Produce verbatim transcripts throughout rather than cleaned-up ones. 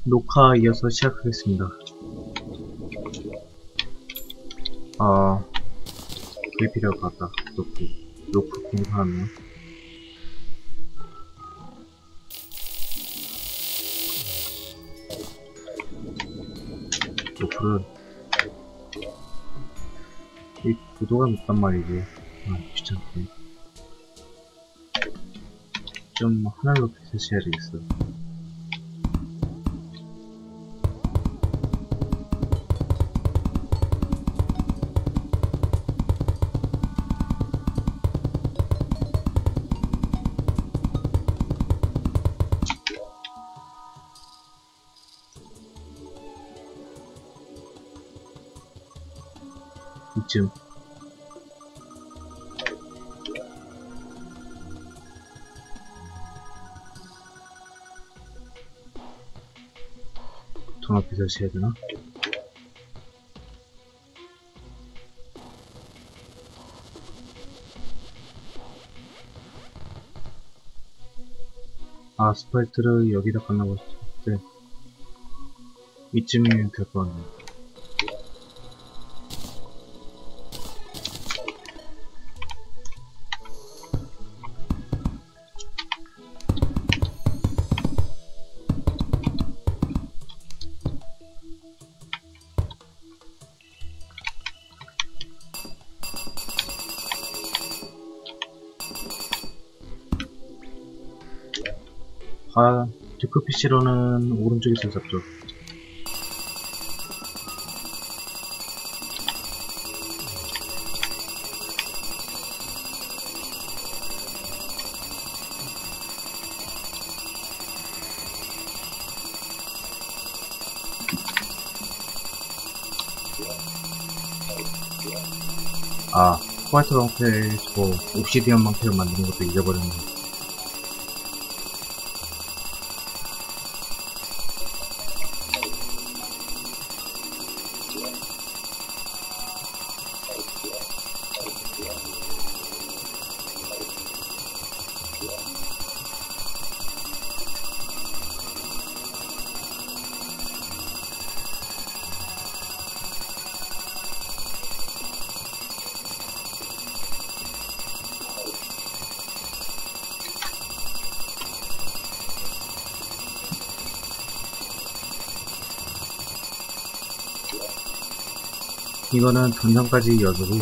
녹화 이어서 시작하겠습니다. 아, 그게 필요할 것 같다. 노프, 노프 공사하네요. 노프를 이 구도가 높단 말이지. 아, 귀찮네. 좀 하늘 높이서 해야 되겠어. 이쯤 더 높이서 해야 되나? 아스팔트를 여기다 깔라고 했을 때 이쯤이면 될 것 같네. 아, 듀크 피씨로는 오른쪽에서 잡죠. 아, 호화이트 방패 저거 옵시디언 방패로 만드는 것도 잊어버렸네. 이거는 던전까지 이어주고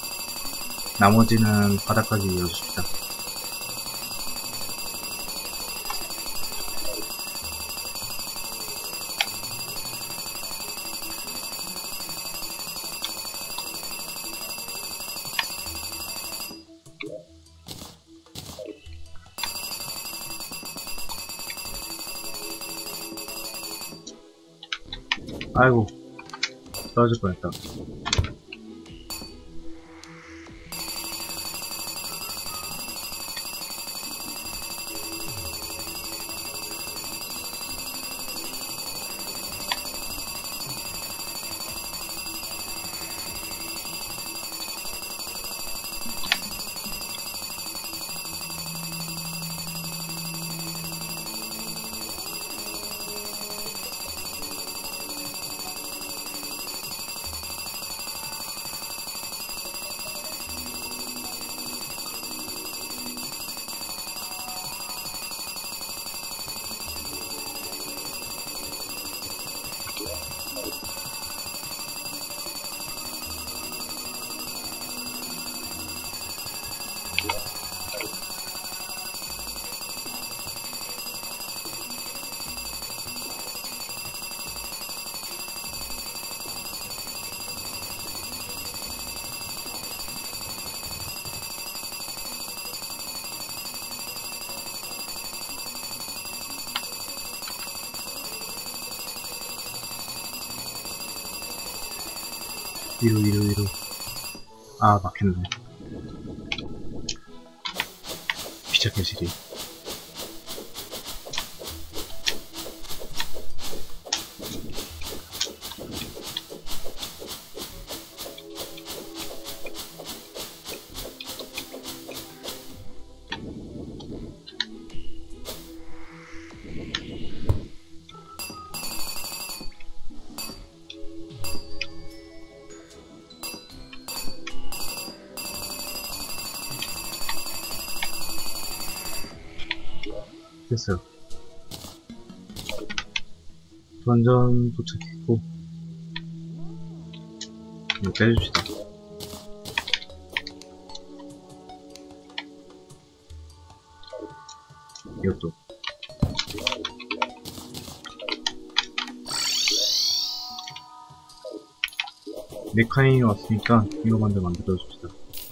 나머지는 바닥까지 이어줍시다. 아이고, 떨어질 뻔했다. 위로 위로 위로. 아, 막혔네. 귀찮게질이. 도착했어요. 던전 도착했고, 이거 빼줍시다. 이것도. 메카닉이 왔으니까 이거 먼저 만들어줍시다.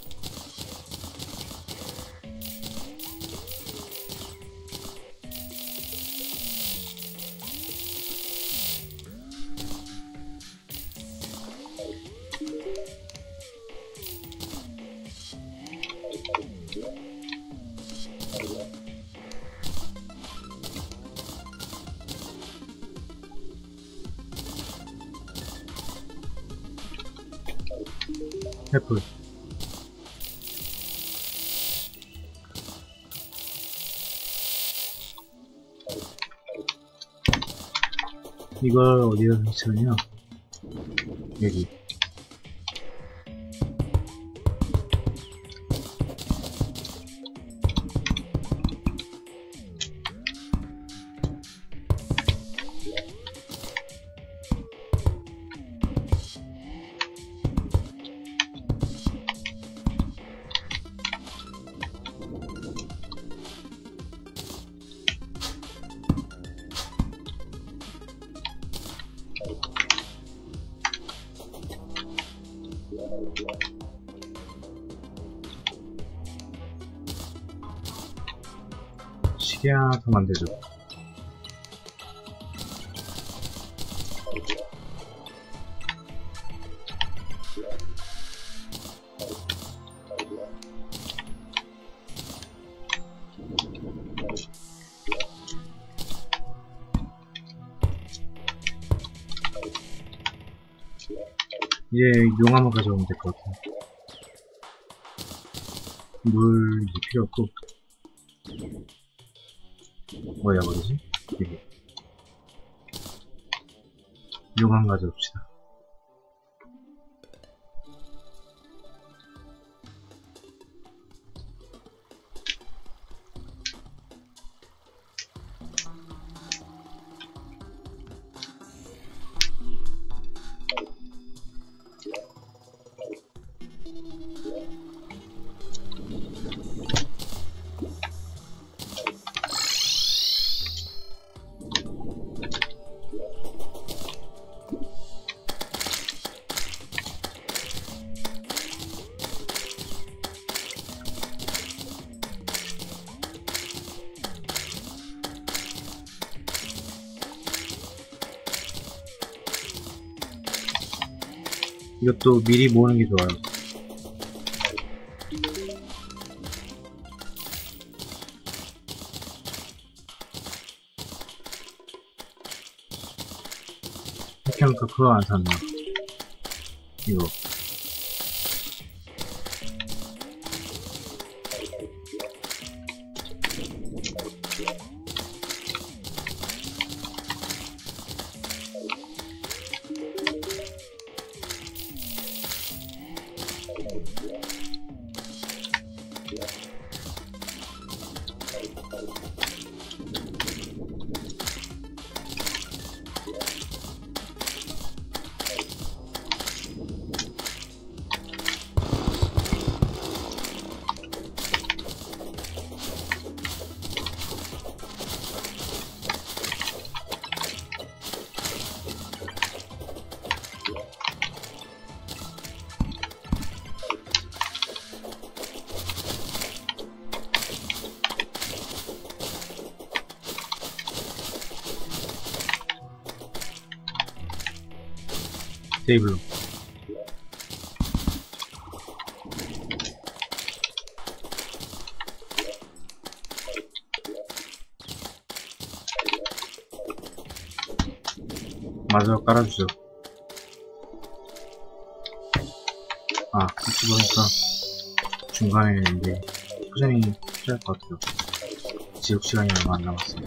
애플. 이걸 어디다 설치하냐? 여기. 시계 하나 더 만들죠. 이제 용 한번 가져오면 될 것 같아요. 물 이제 필요 없고. 뭐야 버리지? 여기. 용 한 가져옵시다. 이것도 미리 모으는 게 좋아요. 이렇게 하니까 그거 안 샀나? 이거. 테이블로. 마저 깔아주죠. 아, 이렇게 보니까 중간에 이제 포션이 필요할 것 같아요. 지속 시간이 얼마 안 남았어요.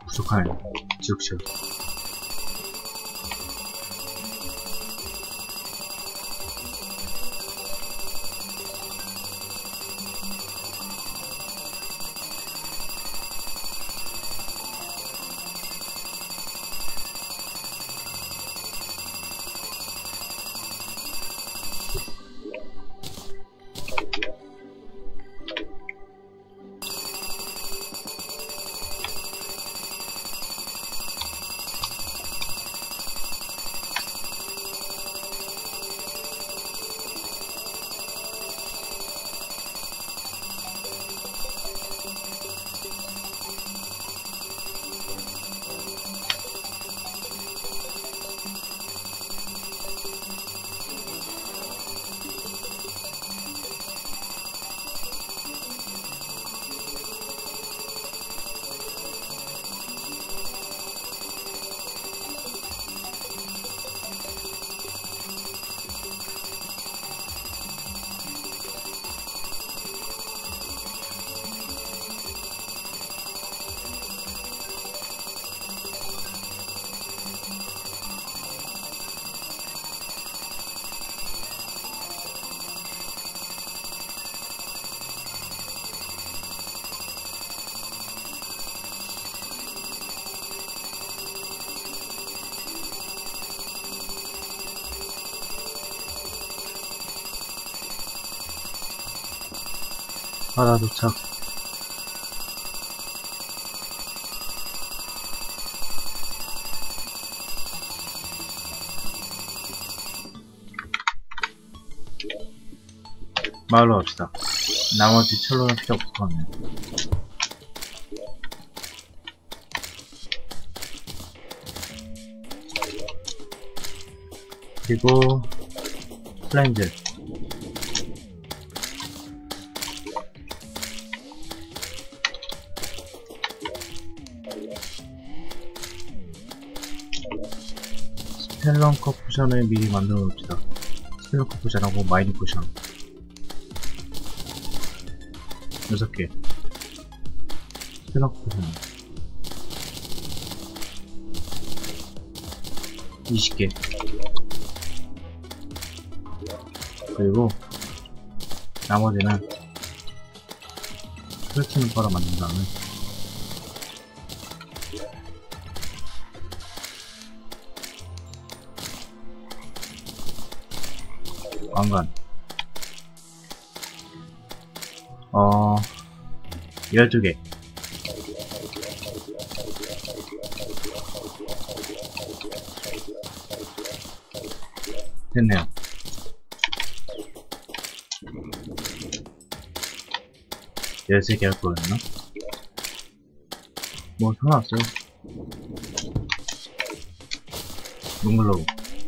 부족하네. 지옥실. 바다 도착. 마을로 갑시다. 나머지 철로는 필요 없을 것 같네. 그리고 슬라임젤. 스텔런커 포션을 미리 만들어 놓읍시다. 스텔런커 포션하고 마이닝 포션 여섯 개. 스텔런커 포션 이십 개. 그리고 나머지는 플래티넘 바로 만든 다음에 왕관 어 열두 개. 됐네요. 열세 개 할 거였나? 뭐 상관없어요. 눈물로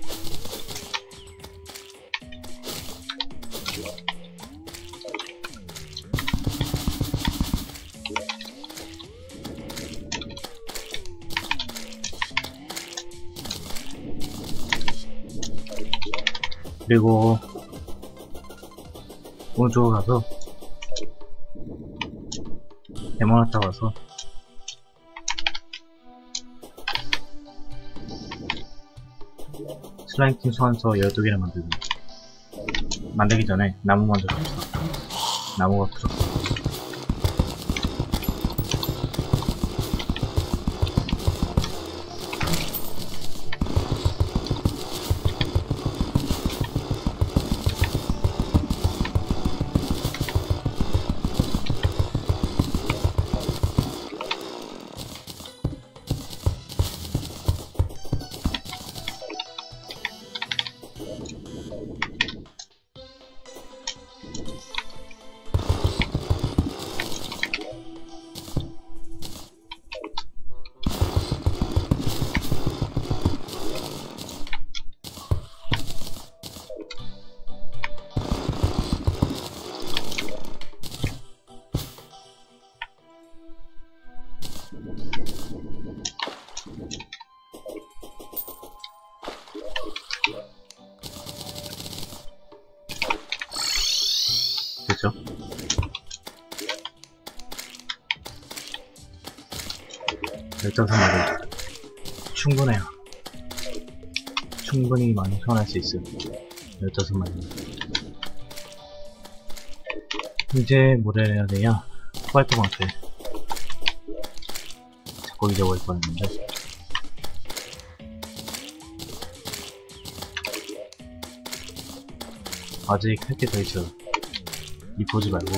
그리고 오른쪽으로 가서 데모나타 가서 슬라임팀 소환서 열두 개를 만들기. 만들기 전에 나무 먼저 줍시다. 나무가 부족해. 열다섯 마리 충분해요. 충분히 많이 소환할 수 있어요. 열다섯 마리. 이제 뭘 해야 되냐? 코발트 방패. 자꾸 잊어버릴 뻔했는데. 아직 할 게 더 있어요. 이 보지 말고.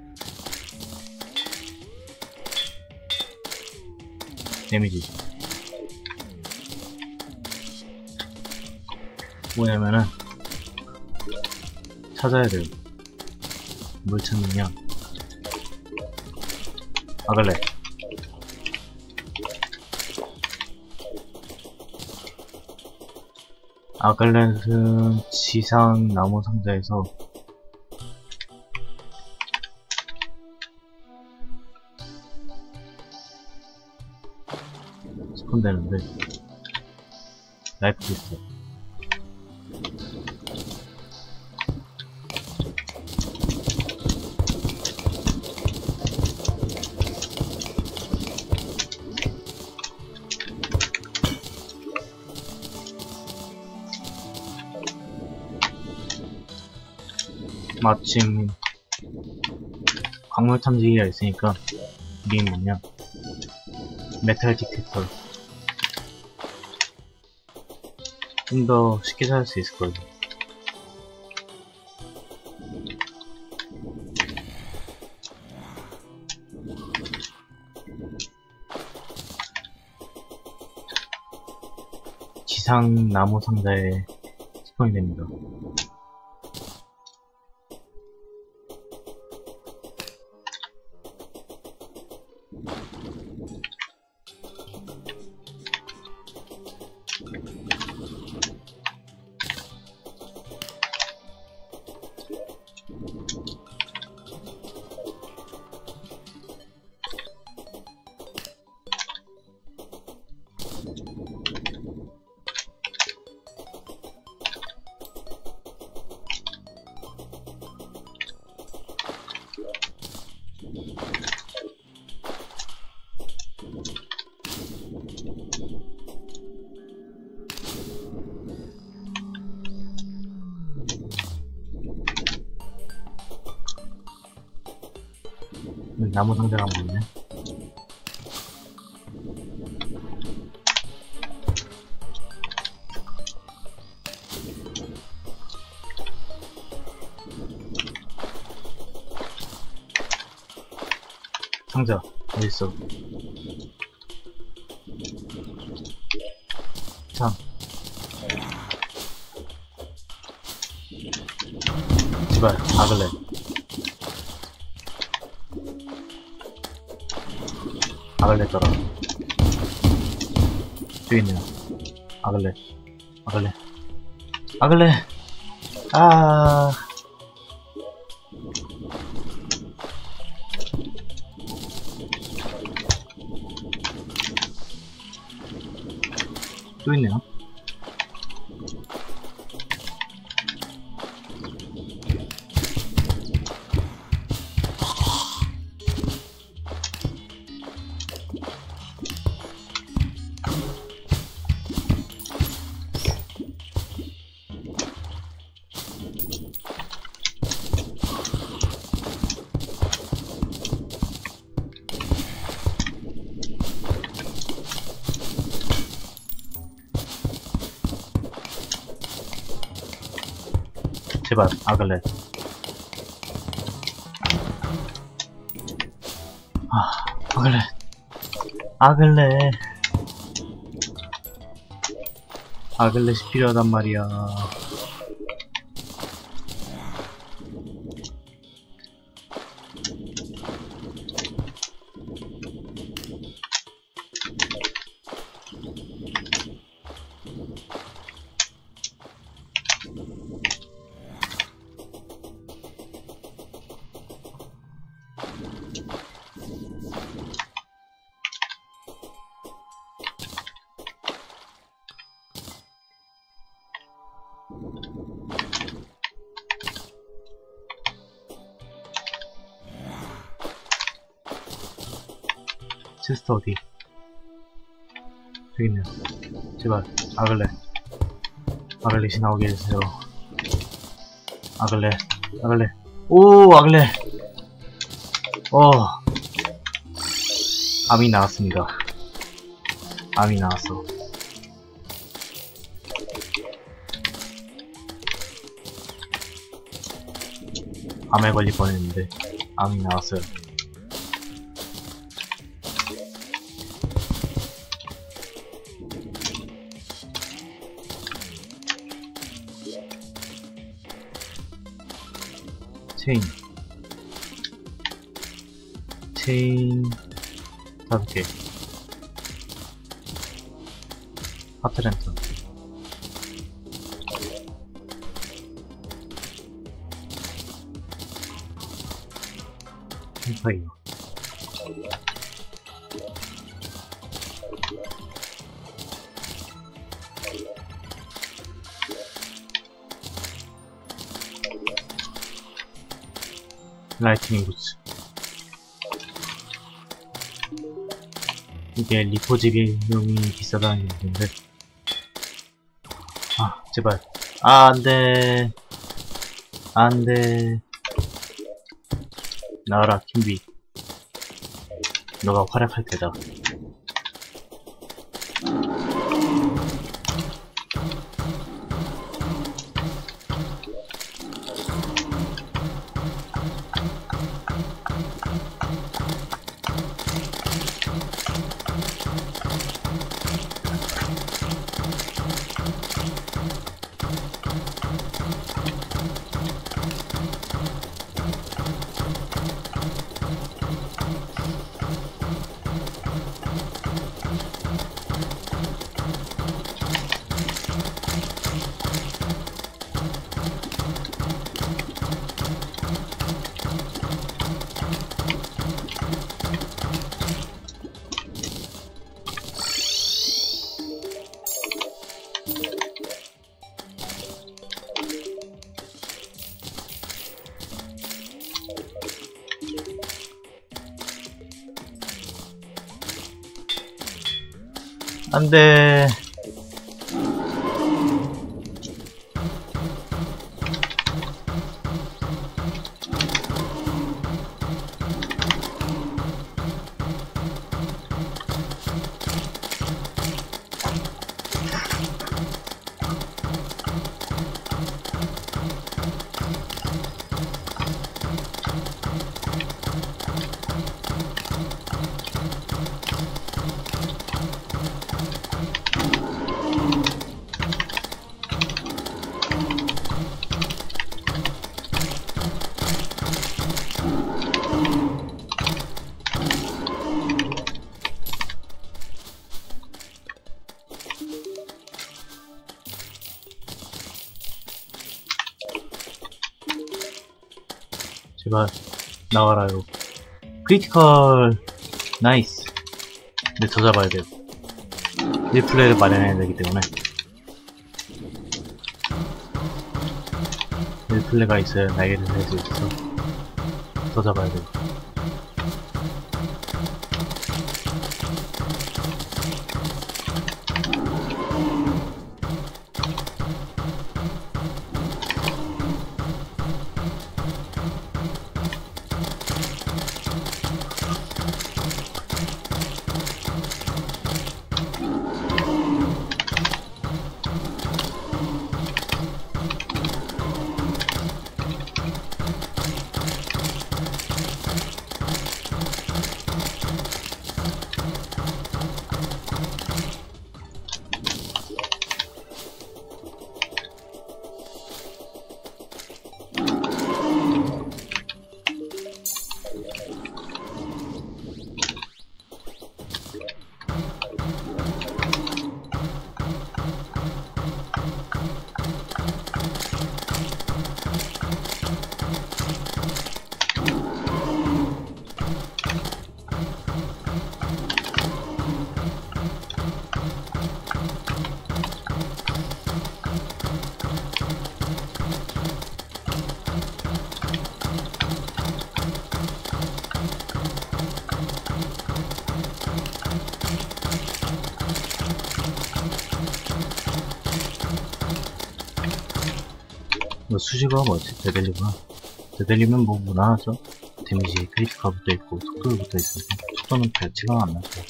데미지. 뭐냐면은, 찾아야 돼요. 뭘 찾느냐. 아글레. 아글렛은 지상 나무 상자에서 스폰되는데 라이프도 있어. 마침 광물 탐지기가 있으니까 이게 뭐냐, 메탈 디텍터 좀 더 쉽게 찾을 수 있을 거예요. 지상 나무 상자에 스폰이 됩니다. 나무 상자가 보이네. 상자 어딨어? 참, 제발 아글레. 아글레 떠라. 저기 있네요. 아글레. 아글레. 아글레. 아. 또 있네요. 제발 아글렛. 아, 아글렛. 아글렛. 아글렛이 필요하단 말이야. 체스트 어디? 여기있네요. 제발 아글렛 아글렛이 나오게 해주세요. 아글렛 아글렛 오 아글렛 어 암이 나왔습니다. 암이 나왔어. 암에 걸릴 뻔했는데 암이 나왔어요. 체인 체인 다섯 개 하트랜턴 캠파이어 라이트닝 부츠 이게 리포지 비용이 비싸다는 얘기인데 아 제발 아 안돼 안돼 나와라 킴비 너가 활약할 때다. 안돼 제발 나와라요. 크리티컬 나이스. 근데 더 잡아야 돼요. 리플레이를 마련해야 되기 때문에 리플레이가 있어야 날개를 살 수 있어. 더 잡아야 돼요. 뭐 수식어가 뭐였지? 데델리구나. 데델리면 뭐 무난하죠? 데미지, 크리티컬 붙어있고 속도도 붙어있으니까 속도는 배치가 안 나죠.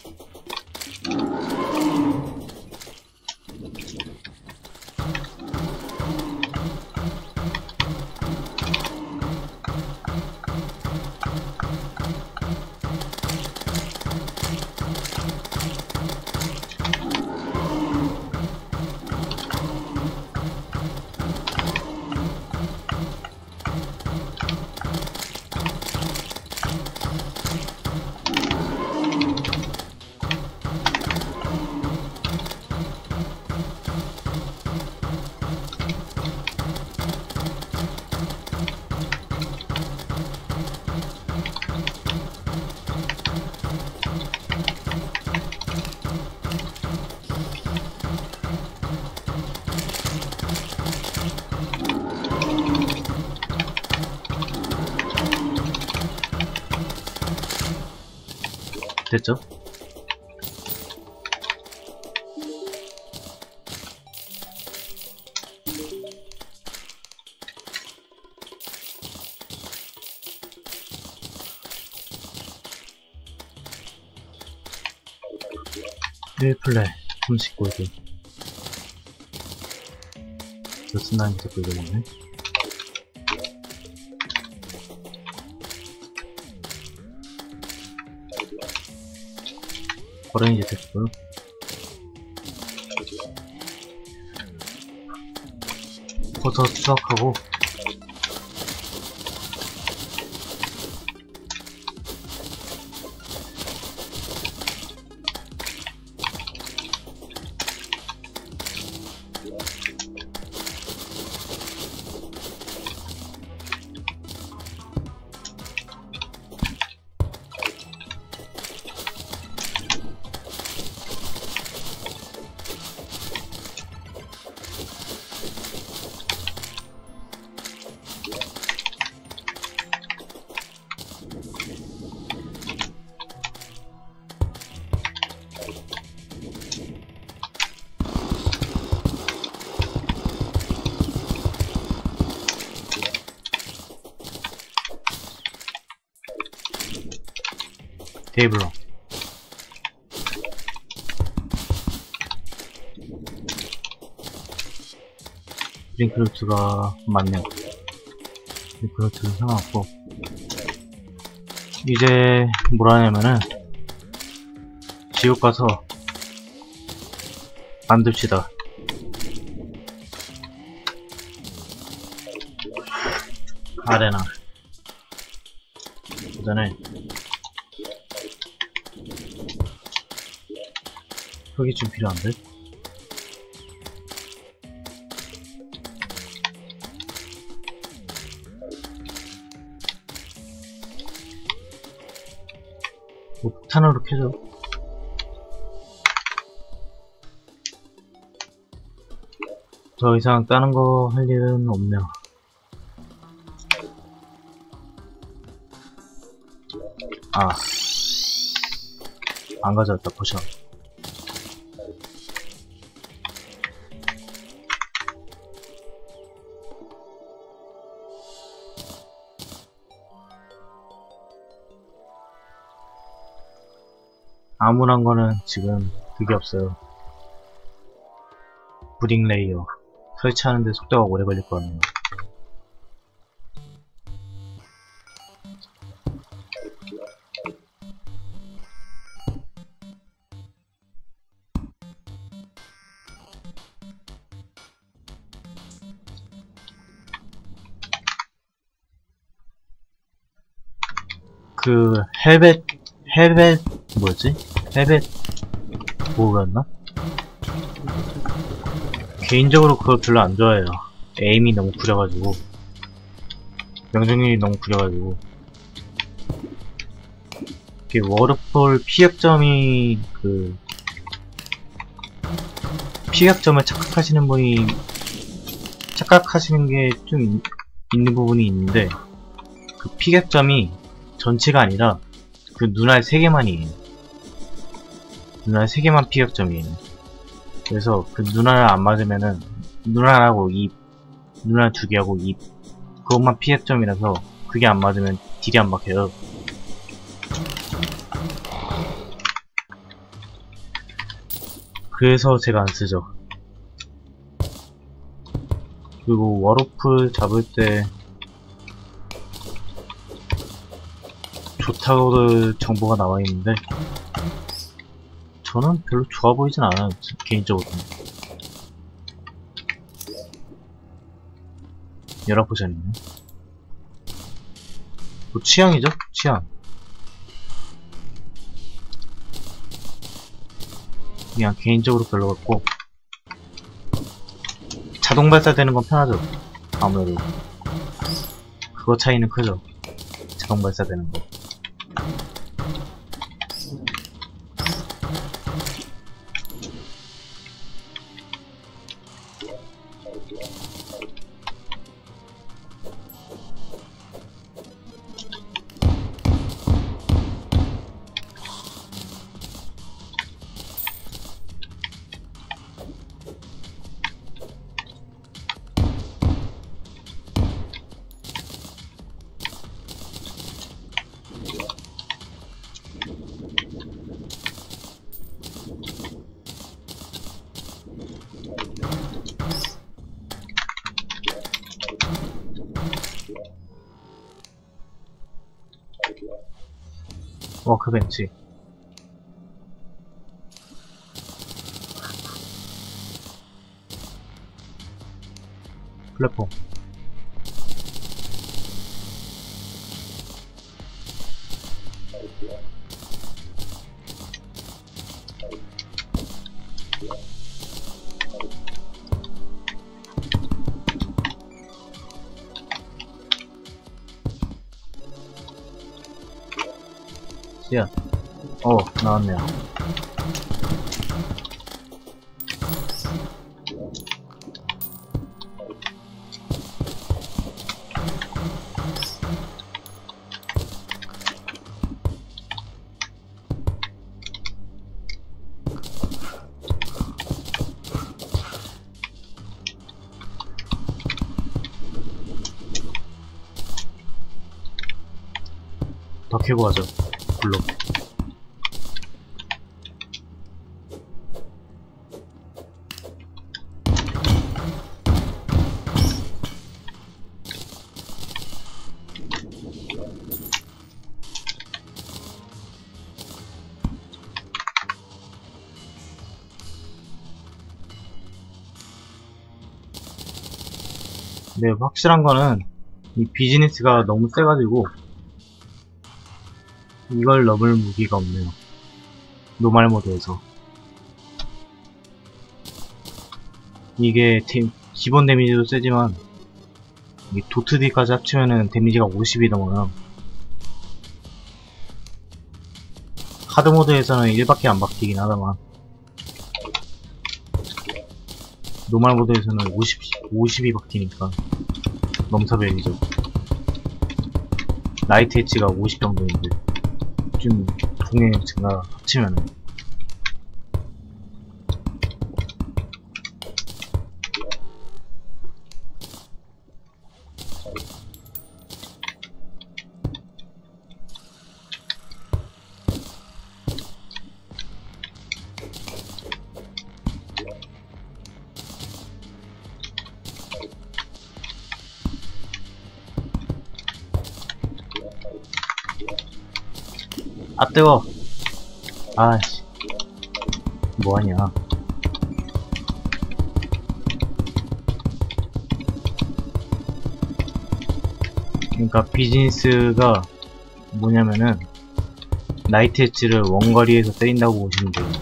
됐죠? 일 플레이 삼십 골드 저스나인부터 끌려오네. 어레인지 됐고요. 버섯 수확하고 테이블로 링크루트가 맞네요. 링크루트는 상관없고 이제 뭘 하냐면은 지옥 가서 만듭시다. 아레나 그 전에 흙이 좀 필요한데? 뭐 폭탄으로 켜줘. 더 이상 다른 거 할 일은 없네요. 아, 안 가져왔다, 포션. 아무런 거는 지금 그게 없어요. 브릭 레이어 설치하는데 속도가 오래 걸릴 거 같네요. 그 헬벳 헬벳 뭐였지? 헬벳 뭐였나? 개인적으로 그걸 별로 안 좋아해요. 에임이 너무 구려가지고 명중률이 너무 구려가지고 이게 워터폴 피격점이 그 피격점을 착각하시는 분이 착각하시는 게 좀 있는 부분이 있는데 그 피격점이 전체가 아니라 그 눈알 세 개만이에요. 눈알 세 개만 피격점이에요. 그래서 그 눈알 안 맞으면은 눈알하고 이 눈알 두 개하고 입 그것만 피해점이라서 그게 안 맞으면 딜이 안 박혀요. 그래서 제가 안 쓰죠. 그리고 워로프 잡을 때 좋다고 정보가 나와 있는데 저는 별로 좋아 보이진 않아요, 개인적으로는. 열한 포션이네. 뭐 취향이죠? 취향. 그냥 개인적으로 별로 같고, 자동 발사되는 건 편하죠. 아무래도 그거 차이는 크죠. 자동 발사되는 거. 워크벤치. 플랫폼. 씨앗. 어, 나왔네요. 더 캐고 가죠. 굴로. 네, 확실한 거는 이 비즈니스가 너무 세가지고 이걸 넘을 무기가 없네요. 노말 모드에서. 이게 데, 기본 데미지도 세지만 이 도트디까지 합치면은 데미지가 오십이 넘어요. 하드 모드에서는 일밖에 안 바뀌긴 하다만 노말 모드에서는 오십, 오십이 바뀌니까 넘사벽이죠. 라이트 엣지가 오십 정도인데 좀 동해 증가 합치면은 아 뜨거. 아씨 뭐하냐. 그러니까 비즈니스가 뭐냐면은 나이트 엣지를 원거리에서 때린다고 보시면 돼요.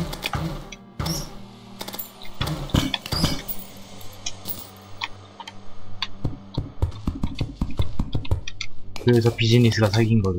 그래서 비즈니스가 사귄 거죠.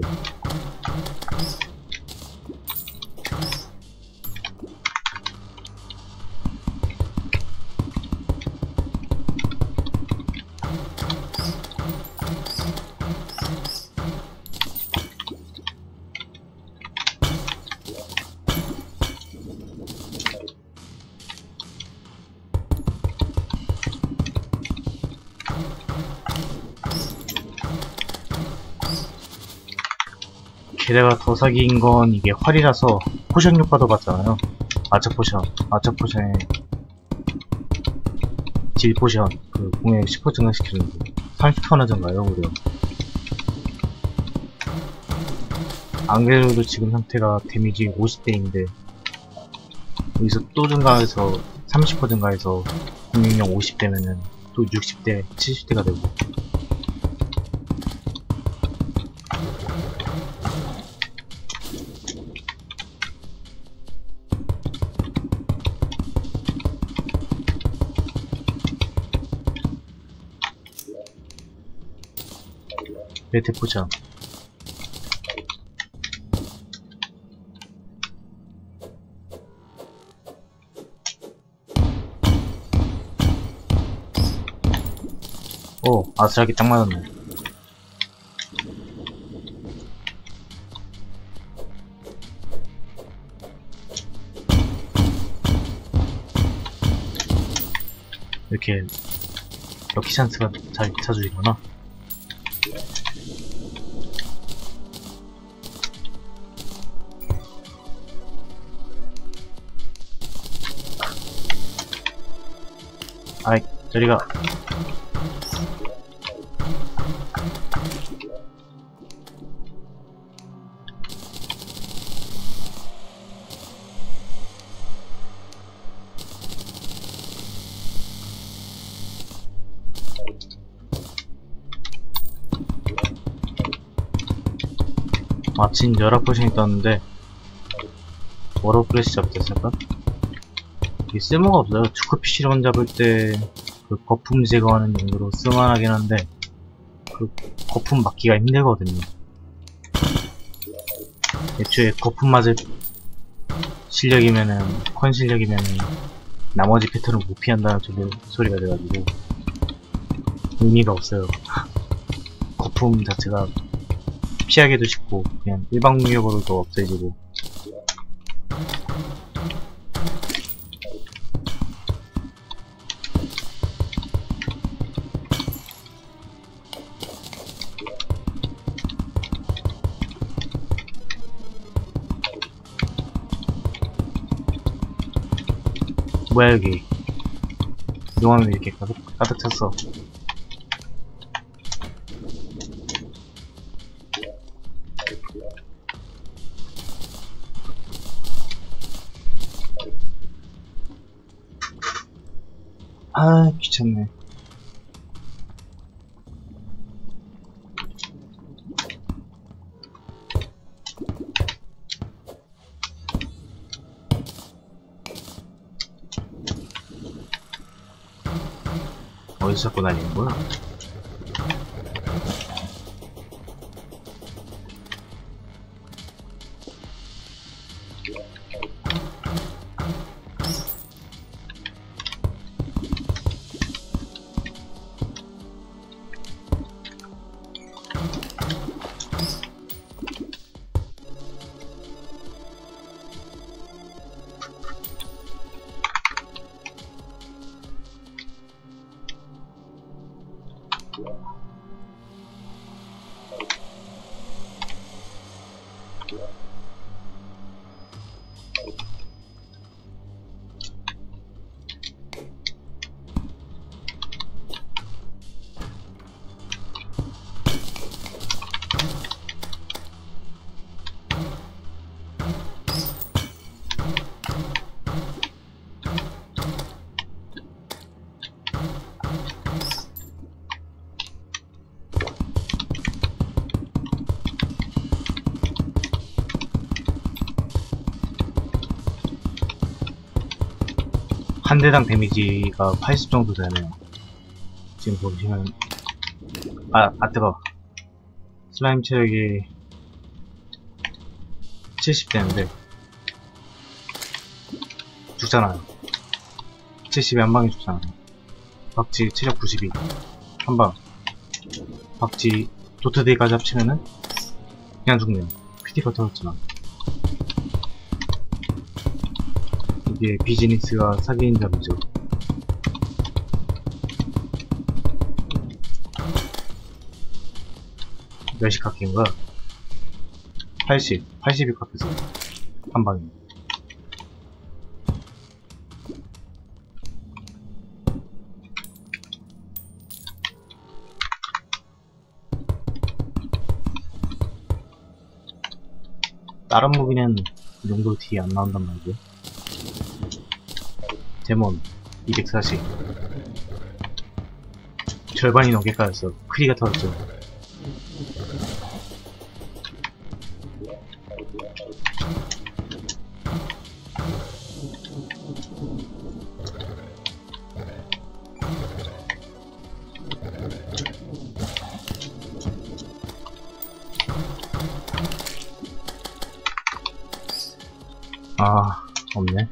게다가 더 사기인 건 이게 활이라서 포션 효과도 받잖아요. 아처 포션, 아처 포션에 질 포션, 그 공에 십 퍼센트 증가시키는데 삼십 퍼센트나 증가요, 무려. 안 그래도 지금 상태가 데미지 오십 대인데 여기서 또 증가해서 삼십 퍼센트 증가해서 공격력 오십 대면은 또 육십 대, 칠십 대가 되고. 배트 포션. 오, 아슬하게 딱 맞았네. 이렇게 럭키 찬스가 잘 찾아주구나. 아이, 저리가. 마침 열악 포션이 떴는데 워러 플래시 잡을 때 쓸까? 이게 쓸모가 없어요. 투크피쉬런 잡을 때 그 거품 제거하는 용도로 쓸만하긴 한데 그 거품 막기가 힘들거든요. 애초에 거품 맞을 실력이면은 컨 실력이면은 나머지 패턴을 못 피한다는 소리, 소리가 돼가지고 의미가 없어요. 거품 자체가 피하기도 쉽고 그냥 일반 공격으로도 없어지고. 뭐야 여기 이동하면 이렇게 가득, 가득 찼어. 아 귀찮네. 어디서 잡고 다니는 거야? 한 대당 데미지가 팔십 정도 되네요. 지금 보시면 아, 아 뜨거. 슬라임 체력이 칠십 대인데 죽잖아요. 칠십에 한 방에 죽잖아요. 박쥐 체력 구십이 한 방. 박쥐 도트데이까지 합치면은 그냥 죽네요. 피디가 터졌지만. 이게 비즈니스가 사기인 점이죠. 몇시 깎인 거야? 팔십, 팔십이 깎였어. 한 방에. 다른 무기는 이 정도 딜이 안 나온단 말이죠. 데몬 이백사십. 절반이 넘게 까였어. 크리가 터졌죠. 아, 없네.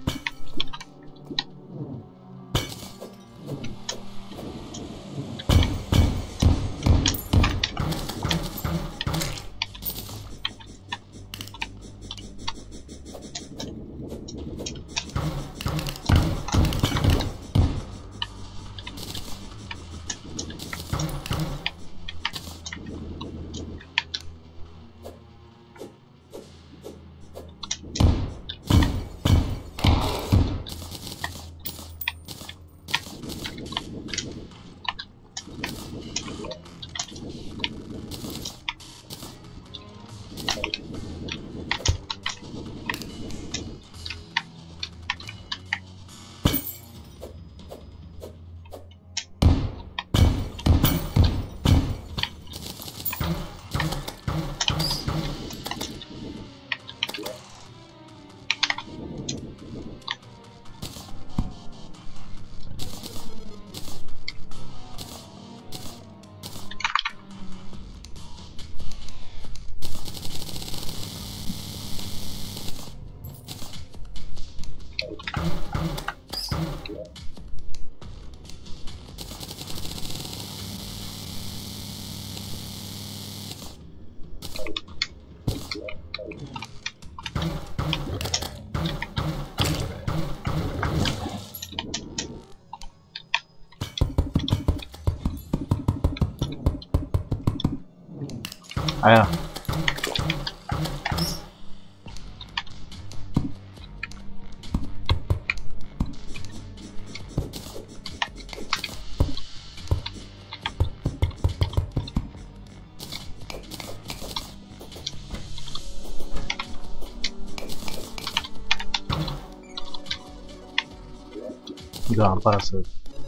아야. 이거 안 빨았어요.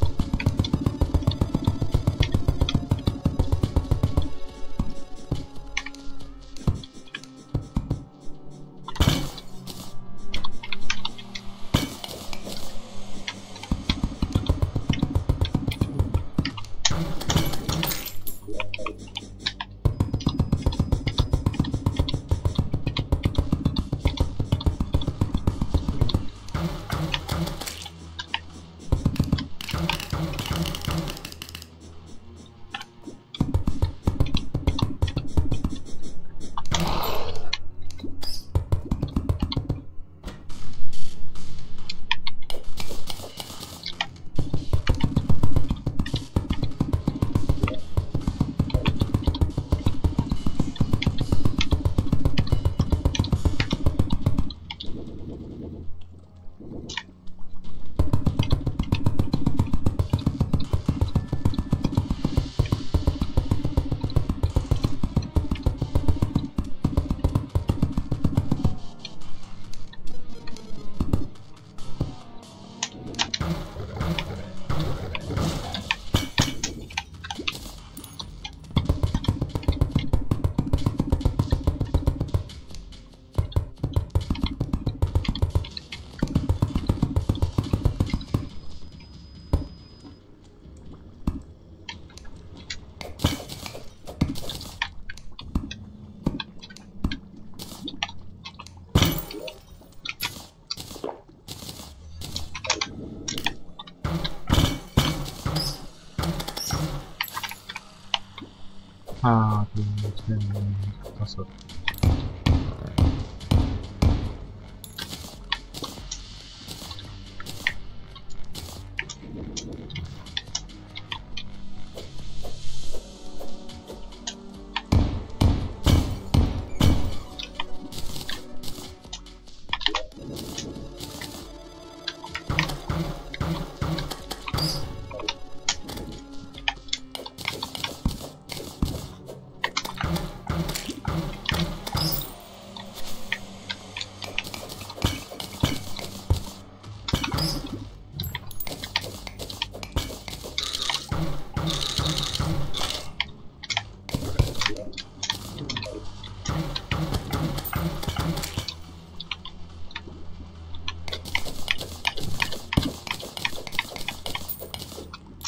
하나, 둘, 셋, 넷, 다섯.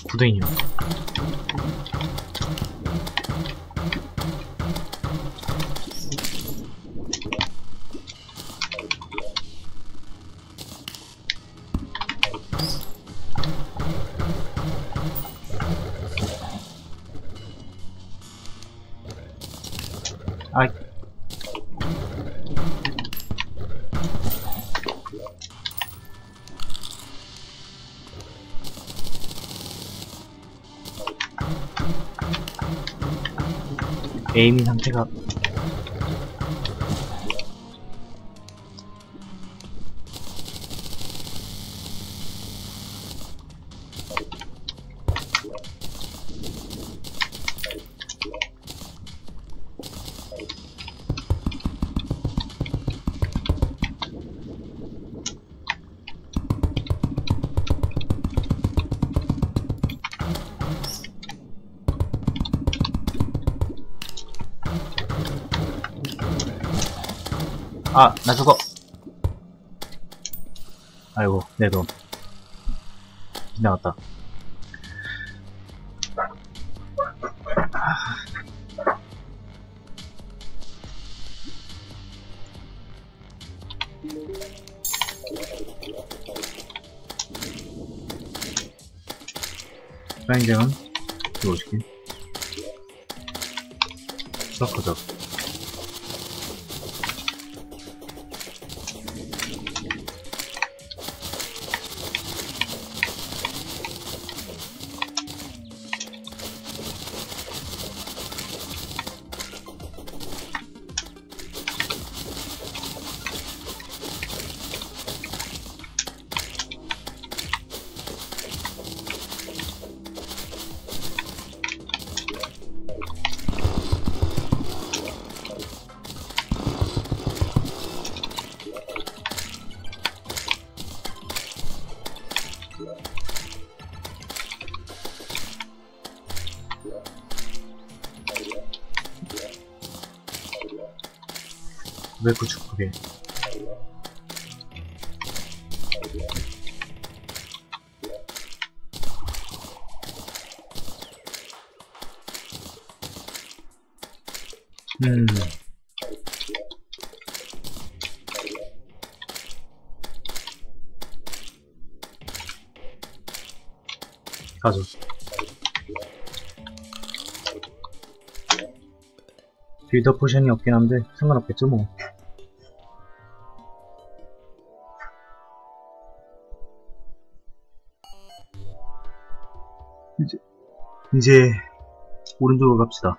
구덩이요. 아이. 에이밍 상태가 아, 나 죽어. 아이고, 내 돈. 지나갔다. 프라인쟁은 이거 어떻게? 수락하자. 구백구십구 개. 음. 가져. 빌더 포션이 없긴 한데 상관없겠죠 뭐. 이제 이제 오른쪽으로 갑시다.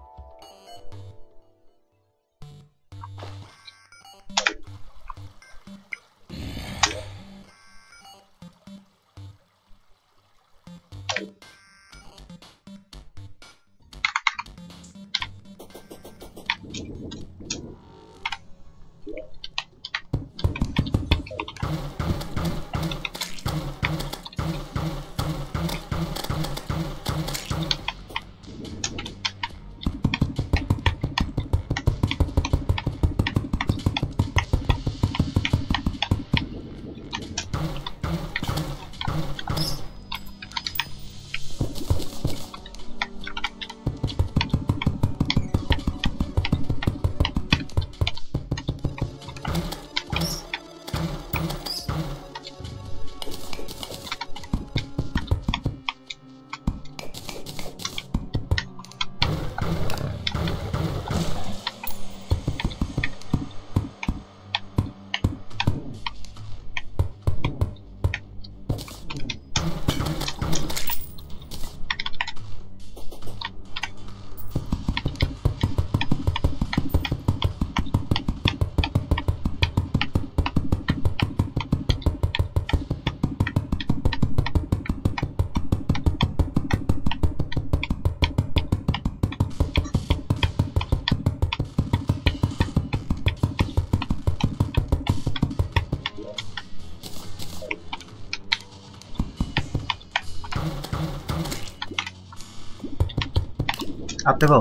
아 뜨거.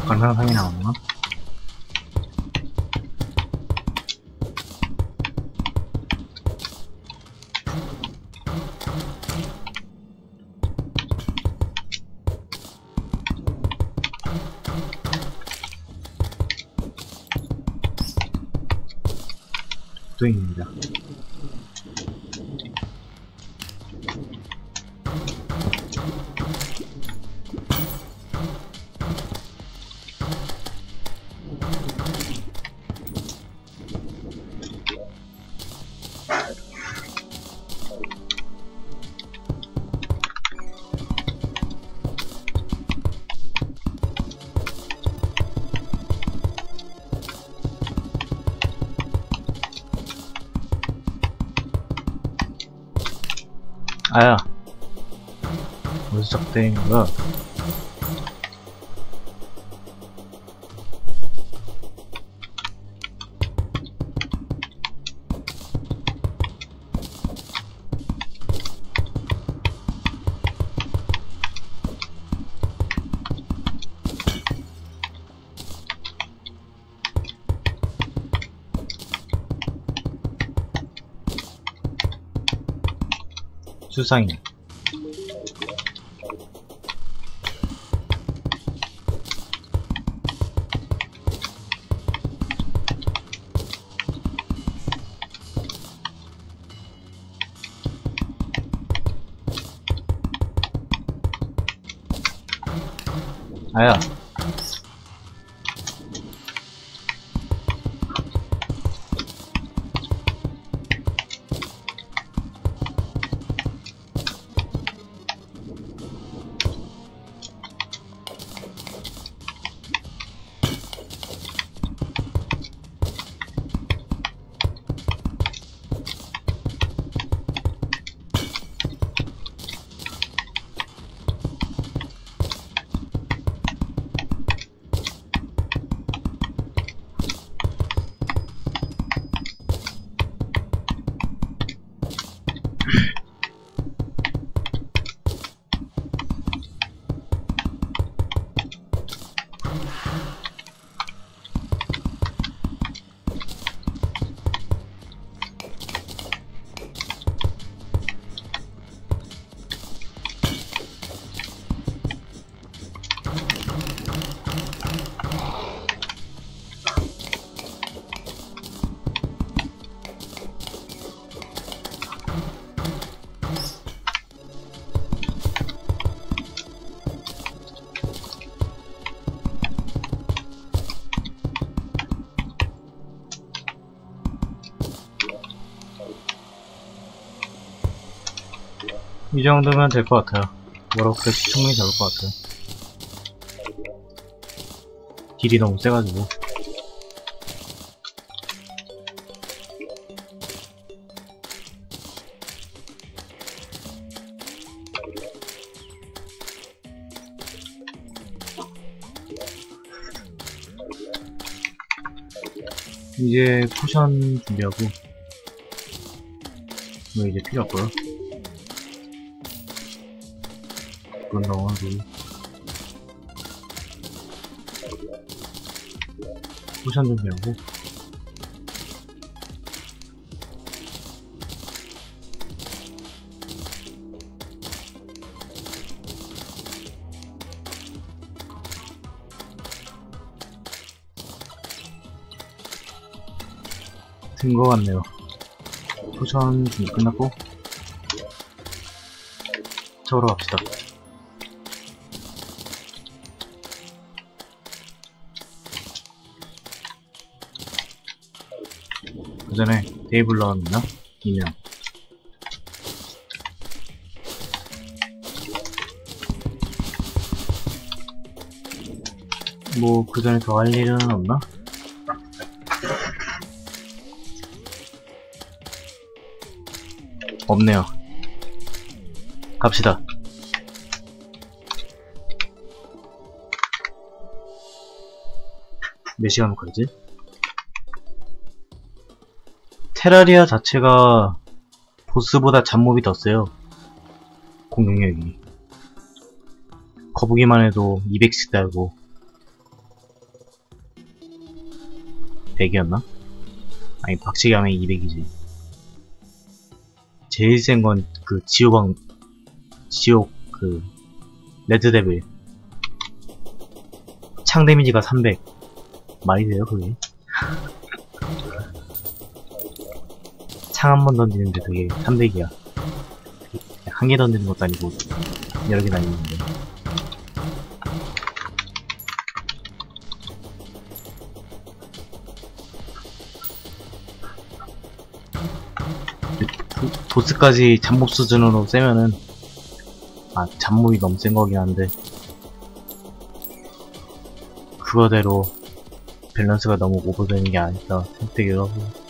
관상상이 나오나? 도잉입니다. 아야, 어디서 작대인 거야? 수상해. 아야. 이 정도면 될 것 같아요. 워러크래시 충분히 잡을 것 같아요. 딜이 너무 세가지고. 이제 쿠션 준비하고 이거 이제 필요 없고요. 그건 너무 쿠션 준비하고 된 거 같네요. 쿠션 준비 끝났고 저으러 갑시다. 그 전에 데이블 나왔나? 이명. 뭐, 그 전에 더 할 일은 없나? 없네요. 갑시다. 몇 시간 걸리지? 테라리아 자체가 보스보다 잡몹이 더 세요. 공격력이. 거북이만 해도 이백씩 달고 백이었나? 아니 박치기 하면 이백이지. 제일 센 건 그 지옥왕 지옥 그 레드데빌 창 데미지가 삼백. 말이 돼요 그게? 창 한 번 던지는데 그게 삼백이야. 한 개 던지는 것도 아니고 여러 개 다니는데. 도, 도스까지 잡몹 수준으로 세면은 아 잡몹이 너무 센 거긴 한데 그거대로 밸런스가 너무 오버되는 게 아닐까 생각되기도 하고.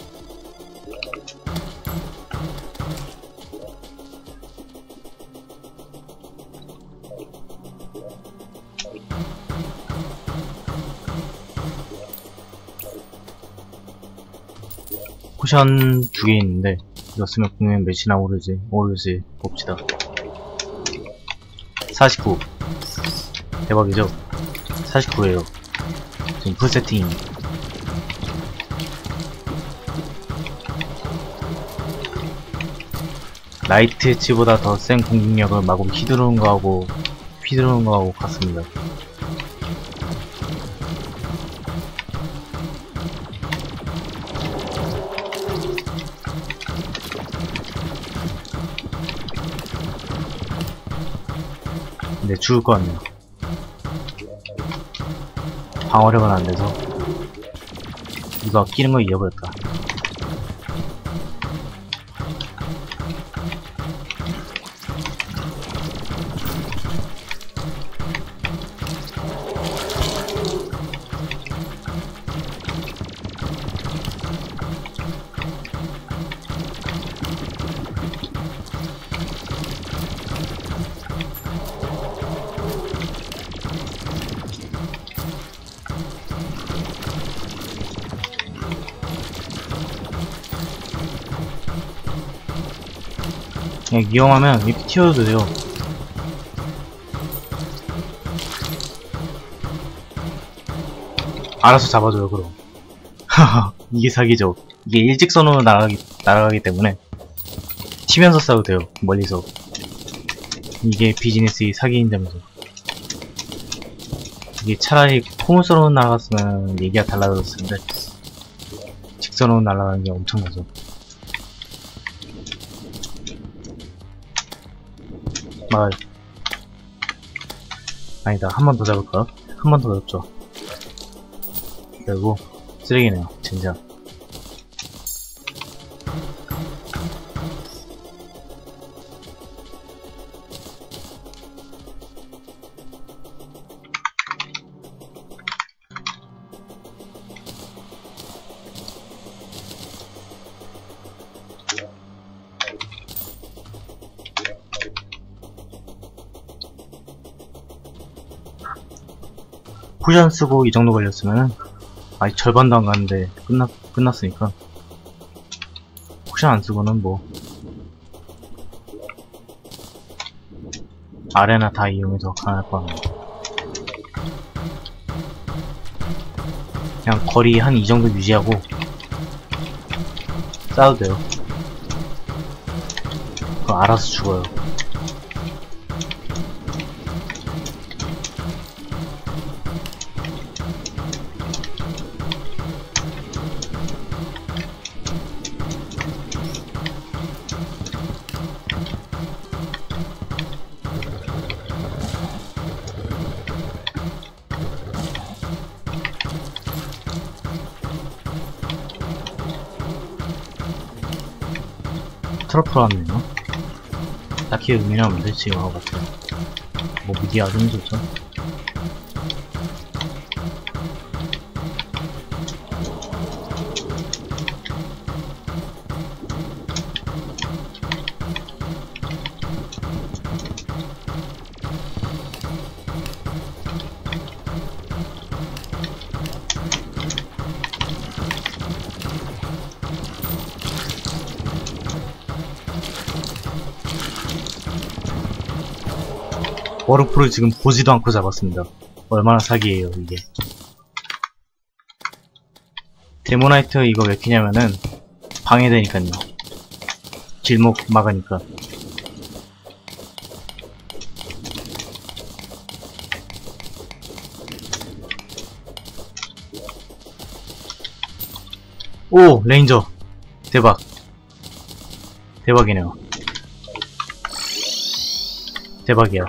포션 두 개 있는데 이거 쓰면 공연 몇이나 오르지 오르지 봅시다. 사십구. 대박이죠? 사십구에요 지금 풀세팅. 라이트 엣지보다 더 센 공격력을 마구 휘두르는 거하고 휘두르는 거하고 같습니다. 근데 죽을 것 같네요. 방어력은 안 돼서 이거 끼는 거 잃어버렸다. 그냥 위험하면 이렇게 튀어도 돼요. 알아서 잡아줘요 그럼. 이게 사기죠. 이게 일직선으로 날아가기, 날아가기 때문에 튀면서 싸워도 돼요 멀리서. 이게 비즈니스의 사기인 점이죠. 이게 차라리 포물선으로 날아갔으면 얘기가 달라졌을 텐데 직선으로 날아가는 게 엄청나죠. 말 아니다. 한 번 더 잡을까? 한 번 더 잡죠. 그리고 쓰레기네요 진짜. 포션 쓰고 이 정도 걸렸으면은 아직 절반도 안 갔는데 끝났, 끝났으니까 포션 안 쓰고는 뭐 아레나 다 이용해서 가능할 거 같네. 그냥 거리 한 이 정도 유지하고 싸워도 돼요. 그거 알아서 죽어요. 트러플 왔네요. 딱히 의미는 없는데 지금 하고 같아요. 뭐 미디어 아주 좋죠. 워르프를 지금 보지도 않고 잡았습니다. 얼마나 사기예요 이게. 데모나이트 이거 왜 키냐면은 방해되니까요. 길목 막으니까. 오! 레인저! 대박. 대박이네요. 대박이야.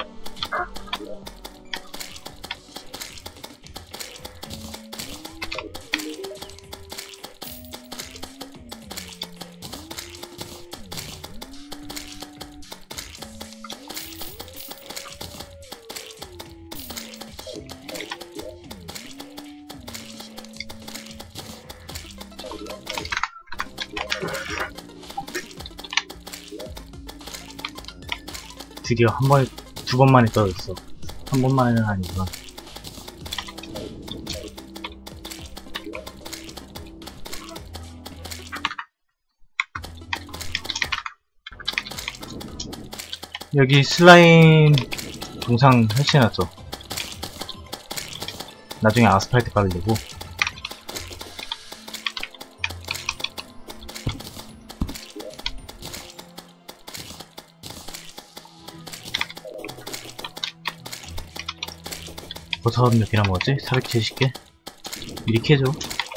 드디어 한 번에, 두 번만에 떨어졌어. 한 번만에는 아니지만. 여기 슬라임 동상 설치해놨죠. 나중에 아스팔트 깔려고. 버섯 몇 개나 먹었지? 사백칠십 개? 이렇게 해줘.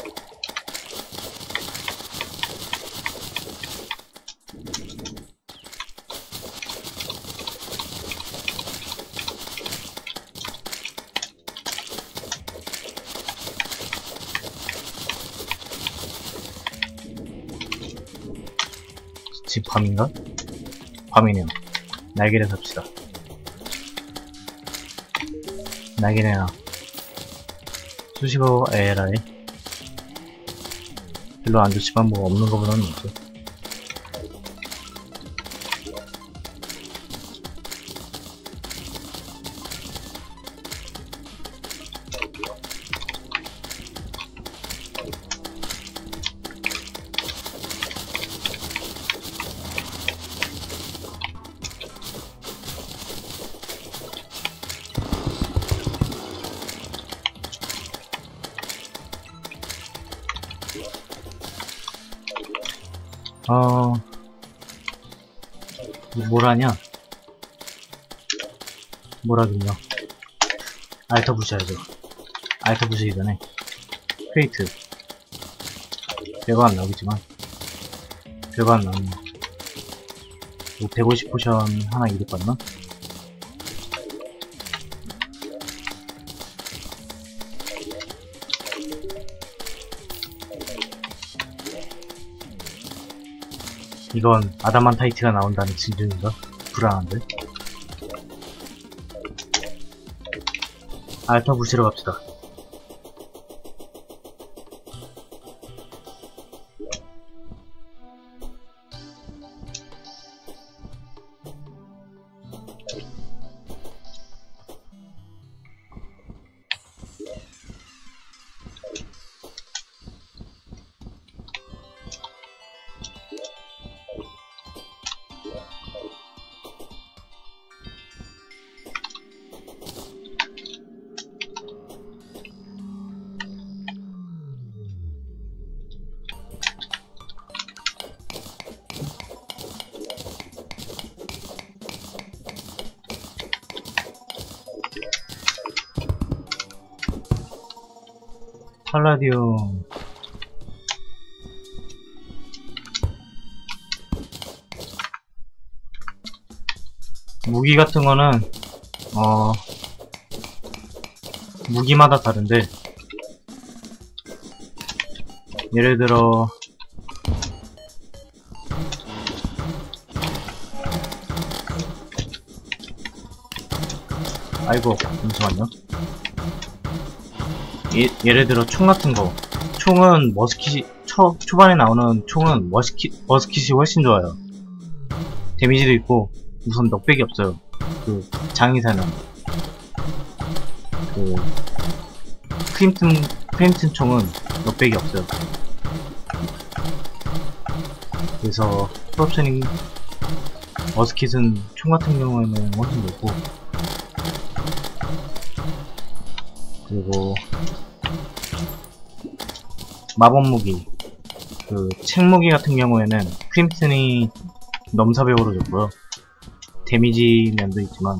지금 밤인가? 밤이네요. 날개를 삽시다. 날개네요. 수식어 에라이. 별로 안 좋지만 뭐 없는 거보다는 없죠. 어... 뭘 하냐? 뭘 하긴요. 알터 부셔야죠. 알터 부시기 전에 크레이트 별거 안 나오겠지만 별거 안 나오네. 뭐 백오십 포션 하나 이득 받나? 이건 아담한타이트가 나온다는 진중인가? 불안한데? 알터 부시러 갑시다. 팔라디움 무기 같은 거는 어 무기마다 다른데 예를 들어 아이고 잠시만요. 예, 예를 들어 총 같은 거 총은 머스킷이 초, 초반에 나오는 총은 머스킷, 머스킷이 훨씬 좋아요. 데미지도 있고 우선 넉백이 없어요. 그 장의사는 그 크림튼 크림튼 총은 넉백이 없어요. 그래서 풀옵션이 머스킷은 총 같은 경우에는 훨씬 좋고, 그리고 마법 무기, 그 책무기 같은 경우에는 크림슨이 넘사벽으로 줬고요. 데미지 면도 있지만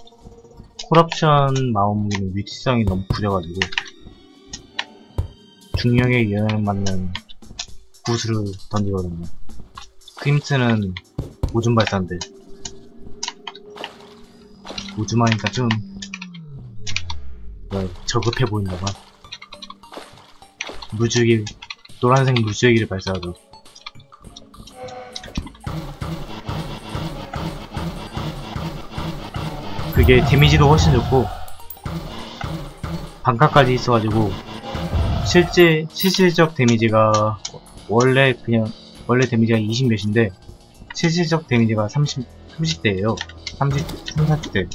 콜옵션 마법 무기는 위치성이 너무 구려가지고 중력에 영향 받는 구슬을 던지거든요. 크림슨은 오줌 발사인데 오줌하니까 좀 뭐, 저급해 보인다봐. 물줄기, 노란색 물줄기를 발사하죠. 그게 데미지도 훨씬 좋고 반값까지 있어가지고 실제 실질적 데미지가 원래 그냥 원래 데미지가 이십 몇인데 실질적 데미지가 삼십, 삼십 대예요. 삼십, 삼십, 사십 대.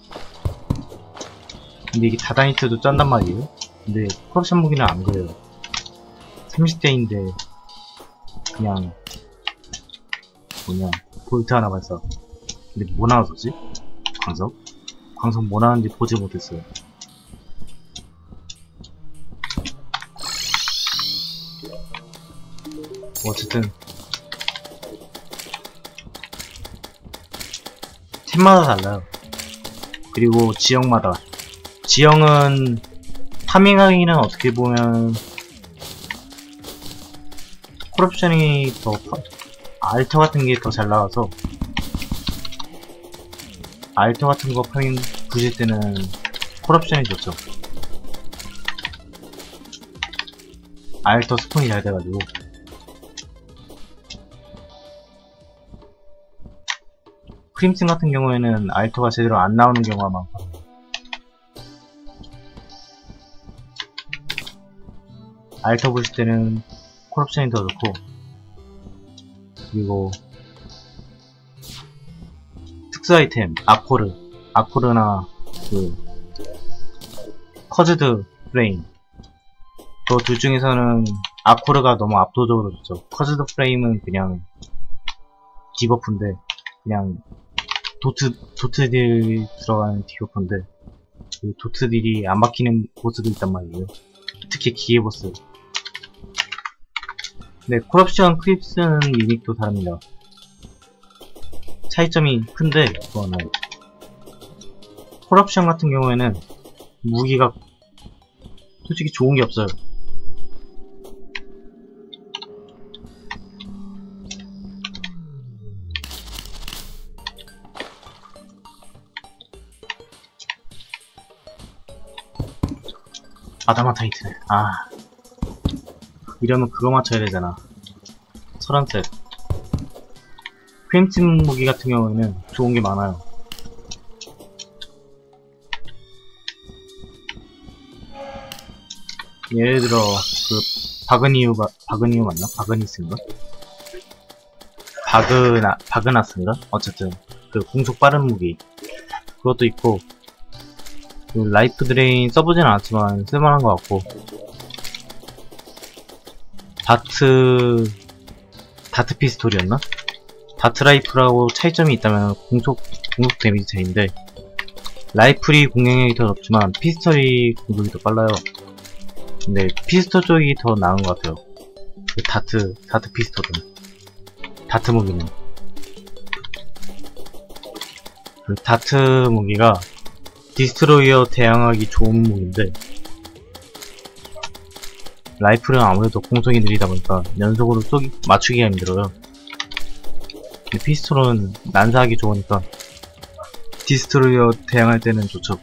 근데 이게 다다니트도 짠단 말이에요. 근데 콜옵션 무기는 안 그래요. 삼십 대인데 그냥 뭐냐 볼트 하나 발사. 근데 뭐 나왔었지? 광석? 광석 뭐 나왔는지 보지 못했어요. 어쨌든 템마다 달라요. 그리고 지형마다. 지형은 파밍하기는 어떻게 보면 콜옵션이 더 알터 같은 게 더 잘 나와서 알터 같은 거 파밍 부실 때는 콜옵션이 좋죠. 알터 스폰이 잘 돼가지고. 크림슨 같은 경우에는 알터가 제대로 안 나오는 경우가 많고 알터 보실 때는 콜옵션이 더 좋고 그리고 특수 아이템 아코르 아코르나 그 커즈드 프레임 그 둘 중에서는 아코르가 너무 압도적으로 좋죠. 커즈드 프레임은 그냥 디버프인데 그냥 도트, 도트딜 들어가는 디버프인데 그 도트딜이 안 막히는 보스도 있단 말이에요. 특히 기계보스. 네, 콜옵션 크립슨 리믹도 다릅니다. 차이점이 큰데 그거는 콜옵션 같은 경우에는 무기가 솔직히 좋은 게 없어요. 아다마타이트. 아 이러면 그거 맞춰야 되잖아. 설한셋. 크림슨 무기 같은 경우에는 좋은 게 많아요. 예를 들어 그 바그니우가 바그니우 맞나? 바그니스인가? 바그나 바그나스인가? 어쨌든 그 공속 빠른 무기 그것도 있고 그 라이프 드레인 써보진 않았지만 쓸만한 것 같고 다트 다트 피스톨이었나? 다트 라이프라고 차이점이 있다면 공속 공속 데미지 차이인데 라이플이 공격력이 더 높지만 피스톨이 공격이 더 빨라요. 근데 피스톨 쪽이 더 나은 것 같아요. 그 다트 다트 피스톨은 다트 무기는 그 다트 무기가 디스트로이어 대항하기 좋은 무기인데 라이플은 아무래도 공속이 느리다 보니까 연속으로 쏘기 맞추기가 힘들어요. 근데 피스톨은 난사하기 좋으니까 디스트로이어 대항할 때는 좋죠.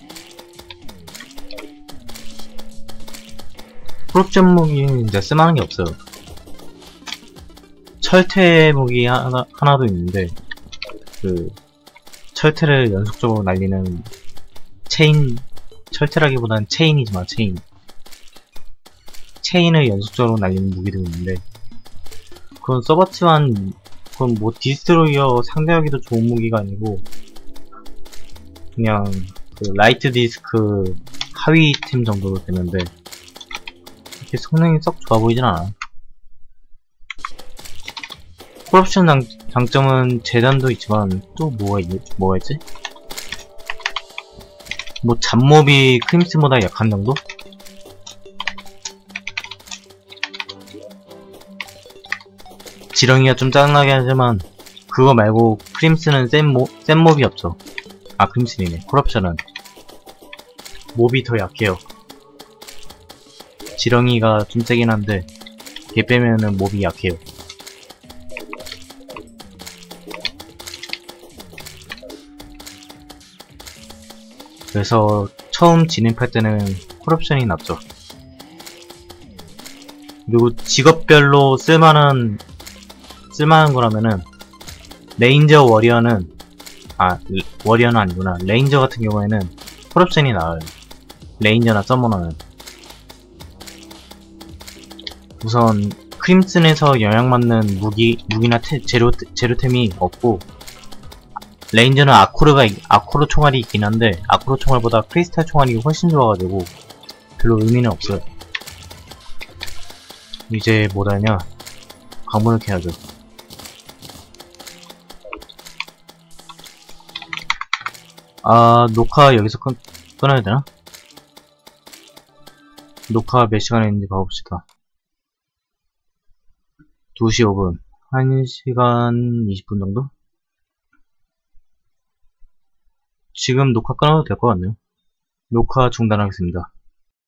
콜옵션 무기는 이제 쓸만한 게 없어요. 철퇴 무기 하나, 하나도 있는데 그 철퇴를 연속적으로 날리는 체인, 철퇴라기보다는 체인이지만 체인 체인을 연속적으로 날리는 무기도 있는데 그건 써봤지만 그건 뭐 디스트로이어 상대하기도 좋은 무기가 아니고 그냥 그 라이트 디스크 하위 템 정도로 되는데 이렇게 성능이 썩 좋아 보이진 않아. 콜옵션 장, 장점은 재단도 있지만 또 뭐가 있, 뭐가 있지? 뭐 잡몹이 크림슨보다 약한 정도? 지렁이가 좀 짜증나게 하지만 그거 말고 크림슨은 센, 모, 센 몹이 없죠. 아, 크림슨이네. 콜옵션은 몹이 더 약해요. 지렁이가 좀 세긴 한데 걔 빼면은 몹이 약해요. 그래서 처음 진입할 때는 콜옵션이 낫죠. 그리고 직업별로 쓸만한 쓸만한 거라면은 레인저 워리어는 아 워리어는 아니구나. 레인저 같은 경우에는 콜옵션이 나아요. 레인저나 서머너는 우선 크림슨에서 영향받는 무기 무기나 테, 재료 재료템이 없고, 레인저는 아코르가 아코르 총알이 있긴 한데 아코르 총알보다 크리스탈 총알이 훨씬 좋아가지고 별로 의미는 없어요. 이제 뭐라냐, 광분을 캐야죠. 아, 녹화 여기서 끊, 끊어야 되나? 녹화 몇 시간 했는지 봐봅시다. 두 시 오 분. 한 시간 이십 분 정도? 지금 녹화 끊어도 될 것 같네요. 녹화 중단하겠습니다.